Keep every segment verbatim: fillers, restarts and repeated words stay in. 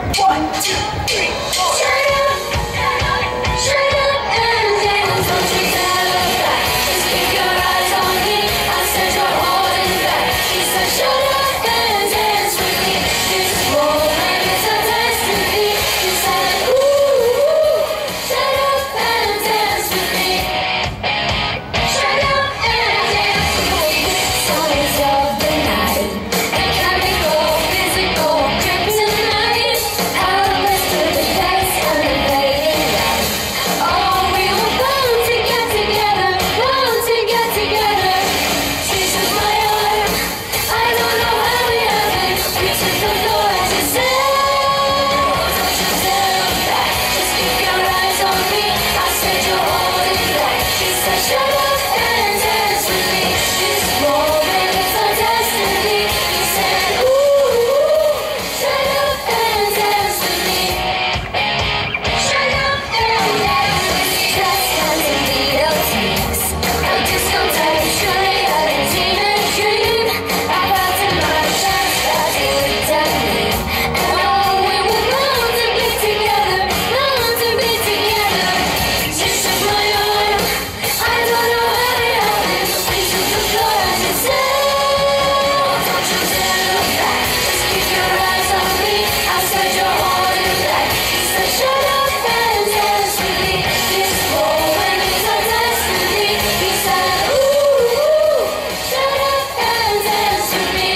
One, two, three, four. Shut up, shut up and dance. Don't you tell back. Just keep your eyes on me. I said you're holding back. She said shut up and dance with me. This moment is a destiny. She said ooh, shut up and dance with me. Shut up and dance with me. Songs of the night and chemical, physical, kryptonite. How to listen to the bass and the fading light. Oh, we were bound to get together, bound to get together. She took my arm, I don't know how we happened. We took the floor and she said, don't you tell back. Just keep your eyes on me. I said you're holding back. She said shut up and dance with me. This moment is our destiny. He said ooh, shut up and dance with me. Shut up and dance with me. Just hands and needles mix. A discotheque straight out of teenage dream. I got to my chest, I do it deadly. And oh, we were bound to be together, bound to be together. She took my arm, I don't know how it happened. We took the floor and she said, don't you dare look back. Just keep your eyes on me. I said you're holding back. She said shut up and dance with me. This moment is our destiny. He said ooh, shut up and dance with me.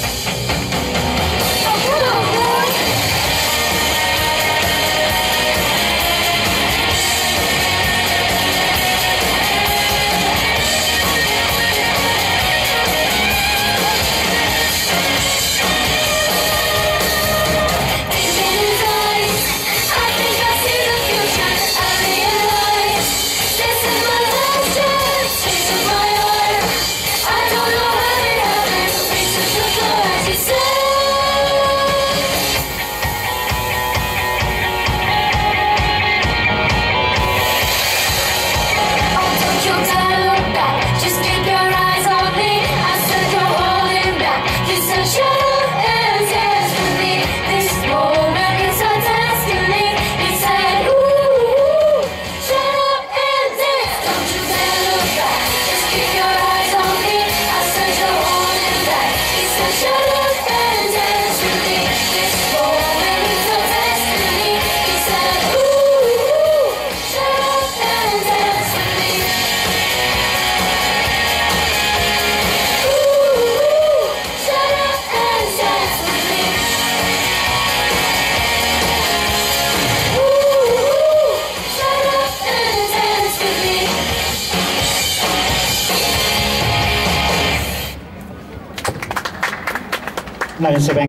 Oh, come on, boy. Deep in his eyes, I think I see the future. I realize this is my last chance. She took my arm, I don't know how it happened. We took the floor and she said, oh, don't you dare look back. Just keep your eyes on me. I said you're holding back. He said shut up and dance with me. This moment is our destiny. He said ooh, shut up and dance. Don't you dare look back. Just keep your eyes on me. I said you're holding back. He said shut up and dance with me. This moment is our destiny. He said ooh, shut up and dance with me. Ooh, shut up and dance with me. Ooh, shut up and dance with me. Now,